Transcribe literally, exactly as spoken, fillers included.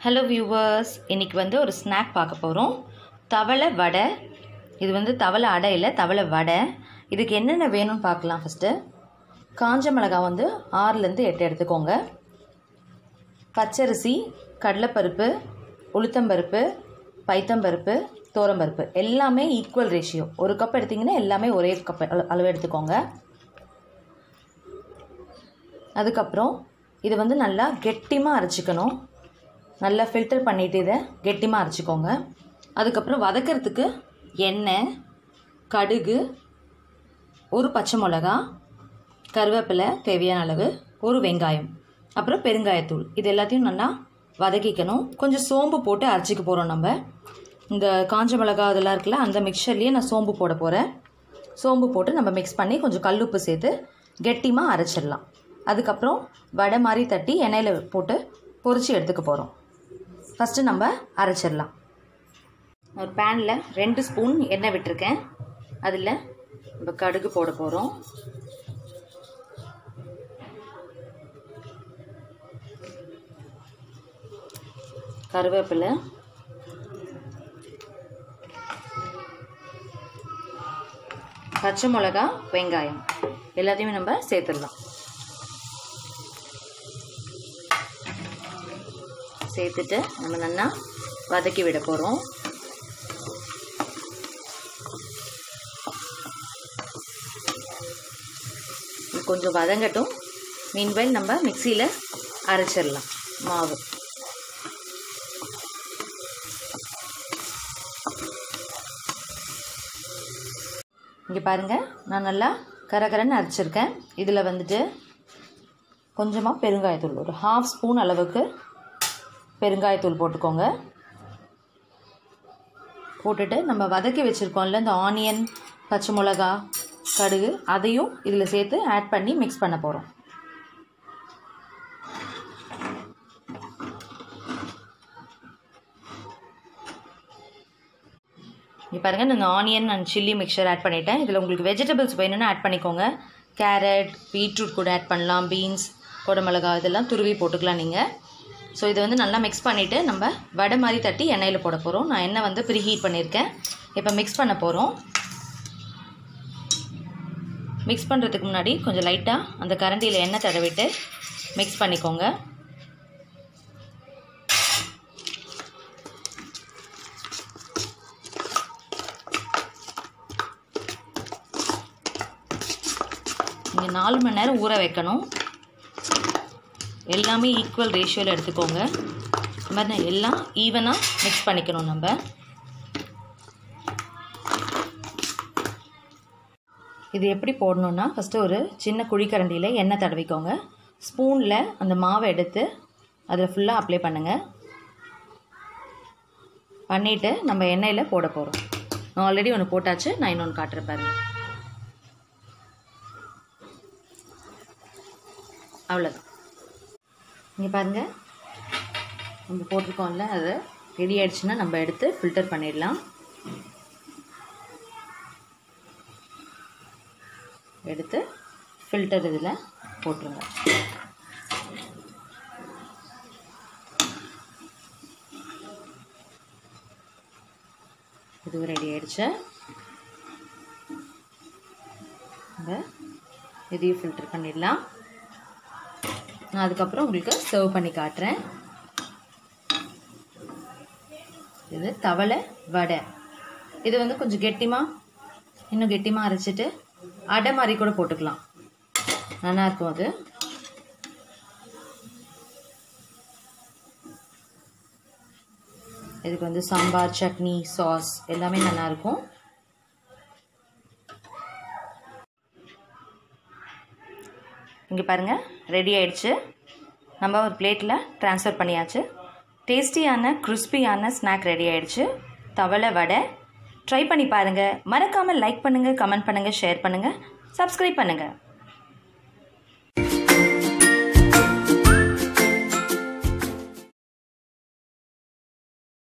Hello viewers, இன்றைக்கி வந்து ஒரு ஸ்நாக் பார்க்க போகிறோம். தவளை வடை. இது வந்து தவளை அடை இல்லை, தவளை வடை. இதுக்கு என்னென்ன வேணும்னு பார்க்கலாம். ஃபஸ்ட்டு காஞ்ச மிளகாய் வந்து ஆறுலேருந்து எட்டு எடுத்துக்கோங்க. பச்சரிசி, கடலைப்பருப்பு, உளுத்தம்பருப்பு, பைத்தம்பருப்பு, தோரம்பருப்பு எல்லாமே ஈக்குவல் ரேஷியோ. ஒரு கப் எடுத்திங்கன்னா எல்லாமே ஒரே கப் அளவு எடுத்துக்கோங்க. அதுக்கப்புறம் இது வந்து நல்லா கெட்டிமாக அரைச்சிக்கணும். நல்லா ஃபில்டர் பண்ணிவிட்டு இதை கெட்டிமாக அரைச்சிக்கோங்க. அதுக்கப்புறம் வதக்கிறதுக்கு எண்ணெய், கடுகு, ஒரு பச்சை மிளகா, கருவேப்பிலை தேவையான அளவு, ஒரு வெங்காயம், அப்புறம் பெருங்காயத்தூள், இது எல்லாத்தையும் நல்லா வதக்கிக்கணும். கொஞ்சம் சோம்பு போட்டு அரைச்சிக்க போகிறோம். நம்ம இந்த காஞ்ச மிளகா அதெல்லாம் இருக்குல்ல, அந்த மிக்சர்லேயே நான் சோம்பு போட போகிறேன். சோம்பு போட்டு நம்ம மிக்ஸ் பண்ணி கொஞ்சம் கல்லுப்பு சேர்த்து கெட்டிமாக அரைச்சிடலாம். அதுக்கப்புறம் வடை மாதிரி தட்டி எண்ணெயில் போட்டு பொரித்து எடுத்துக்க போகிறோம். ஃபஸ்ட்டு நம்ம அரைச்சிடலாம். ஒரு பேனில் ரெண்டு ஸ்பூன் எண்ணெய் விட்டுருக்கேன். அதில் நம்ம கடுகு போட போகிறோம். கருவேப்பிலை, பச்சை மிளகா, வெங்காயம் எல்லாத்தையுமே நம்ம சேர்த்துடலாம். சேர்த்துட்டு நம்ம நல்லா வதக்கி விட போகிறோம். கொஞ்சம் வதங்கட்டும். மீன்வைல் நம்ம மிக்சியில் அரைச்சிடலாம் மாவு. இங்கே பாருங்கள், நான் நல்லா கரகரன்னு அரைச்சிருக்கேன். இதில் வந்துட்டு கொஞ்சமாக பெருங்காயத்தூள், ஒரு ஹாஃப் ஸ்பூன் அளவுக்கு பெருங்காயத்தூள் போட்டுக்கோங்க. போட்டுட்டு நம்ம வதக்கி வச்சுருக்கோம்ல இந்த ஆனியன், பச்சை மிளகா, கடுகு, அதையும் இதில் சேர்த்து ஆட் பண்ணி மிக்ஸ் பண்ண போகிறோம். இங்கே பாருங்கள், நான் onion and chilli mixture add பண்ணிட்டேன். இதில் உங்களுக்கு வெஜிடபிள்ஸ் வேணும்னா ஆட் பண்ணிக்கோங்க. கேரட், பீட்ரூட் கூட ஆட் பண்ணலாம். பீன்ஸ், குடமிளகா இதெல்லாம் துருவி போட்டுக்கலாம் நீங்கள். ஸோ இதை வந்து நல்லா மிக்ஸ் பண்ணிவிட்டு நம்ம வடை மாதிரி தட்டி எண்ணெயில் போட போகிறோம். நான் எண்ணெய் வந்து ப்ரீ ஹீட் பண்ணியிருக்கேன். இப்போ மிக்ஸ் பண்ண போகிறோம். மிக்ஸ் பண்ணுறதுக்கு முன்னாடி கொஞ்சம் லைட்டாக அந்த கரண்டியில் எண்ணெய் தடவிட்டு மிக்ஸ் பண்ணிக்கோங்க. நீங்கள் நாலு மணி நேரம் ஊற வைக்கணும். எல்லாமே ஈக்குவல் ரேஷியோவில் எடுத்துக்கோங்க. இந்த மாதிரி எல்லாம் ஈவனாக மிக்ஸ் பண்ணிக்கணும். நம்ம இது எப்படி போடணுன்னா, ஃபஸ்ட்டு ஒரு சின்ன குழிக்கரண்டியில் எண்ணெய் தடவிக்கோங்க. ஸ்பூனில் அந்த மாவை எடுத்து அதில் ஃபுல்லாக அப்ளை பண்ணுங்கள். பண்ணிவிட்டு நம்ம எண்ணெயில் போட போகிறோம். நான் ஆல்ரெடி ஒன்று போட்டாச்சு, நான் இன்னொன்று காட்டுறேன் பாருங்கள். அவ்வளோதான். இங்கே பாருங்கள், நம்ம போட்டிருக்கோம்ல, அது ரெடி ஆகிடுச்சுன்னா நம்ம எடுத்து ஃபில்டர் பண்ணிடலாம். எடுத்து ஃபில்டர் இதில் போட்டுருங்க. இது ரெடி ஆகிடுச்சு. நம்ம இதையும் ஃபில்டர் பண்ணிடலாம். நான் அதுக்கப்புறம் உங்களுக்கு சர்வ் பண்ணி காட்டுறேன். இது தவளை வடை. இது வந்து கொஞ்சம் கெட்டிமாக, இன்னும் கெட்டிமாக அரைச்சிட்டு அடை மாதிரி கூட போட்டுக்கலாம். நல்லாயிருக்கும் அது. இதுக்கு வந்து சாம்பார், சட்னி, சாஸ் எல்லாமே நல்லாயிருக்கும். இங்கே பாருங்கள், ரெடி ஆயிடுச்சு. நம்ம ஒரு பிளேட்டில் ட்ரான்ஸ்ஃபர் பண்ணியாச்சு. டேஸ்டியான கிறிஸ்பியான ஸ்நாக் ரெடி ஆயிடுச்சு, தவளை வடை. ட்ரை பண்ணி பாருங்கள். மறக்காமல் லைக் பண்ணுங்கள், கமெண்ட் பண்ணுங்கள், ஷேர் பண்ணுங்கள், சப்ஸ்கிரைப் பண்ணுங்கள்.